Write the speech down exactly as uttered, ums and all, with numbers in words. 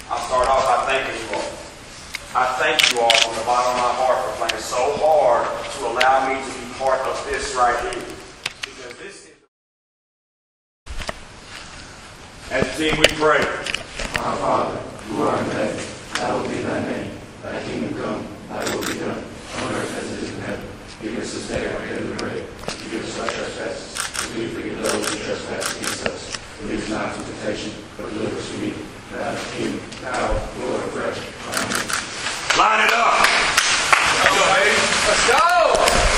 I'll start off by thanking you all. I thank you all from the bottom of my heart for playing so hard to allow me to be part of this right here. Because this is... As a team, we pray. Our Father, who art in heaven, hallowed be thy name. Thy kingdom come, thy will be done, on earth as it is in heaven. Give us this day our daily bread. Forgive us our trespasses, as we forgive those who trespass against us. And lead us not into temptation, but deliver us from evil. For thine is the kingdom, power, glory forever. Amen. Line it up. Let's go, baby. Let's go.